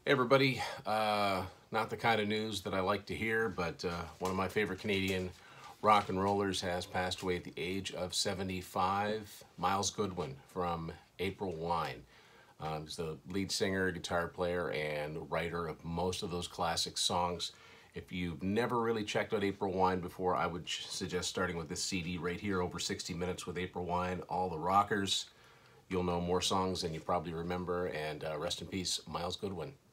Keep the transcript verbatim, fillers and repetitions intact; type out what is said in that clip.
Hey everybody, uh, not the kind of news that I like to hear, but uh, one of my favorite Canadian rock and rollers has passed away at the age of seventy-five. Myles Goodwyn from April Wine. Um, he's the lead singer, guitar player, and writer of most of those classic songs. If you've never really checked out April Wine before, I would suggest starting with this C D right here, Over sixty Minutes with April Wine, All the Rockers. You'll know more songs than you probably remember, and uh, rest in peace, Myles Goodwyn.